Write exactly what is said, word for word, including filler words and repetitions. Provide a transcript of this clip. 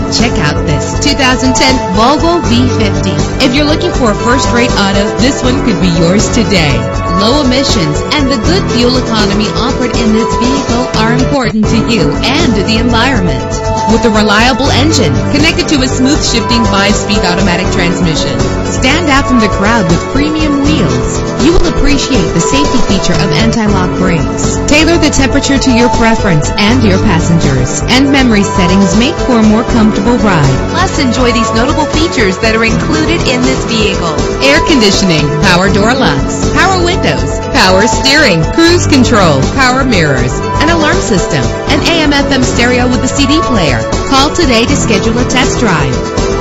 Check out this two thousand ten Volvo V fifty. If you're looking for a first-rate auto, this one could be yours today. Low emissions and the good fuel economy offered in this vehicle are important to you and to the environment. With a reliable engine connected to a smooth shifting five-speed automatic transmission, stand out from the crowd with premium wheels. You will appreciate the safety feature of anti-lock brakes. Tailor the temperature to your preference and your passengers, and memory settings make for a more comfortable ride. Plus, enjoy these notable features that are included in this vehicle: air conditioning, power door locks, power windows, power steering, cruise control, power mirrors, an alarm system, an A M F M stereo with a C D player. Call today to schedule a test drive.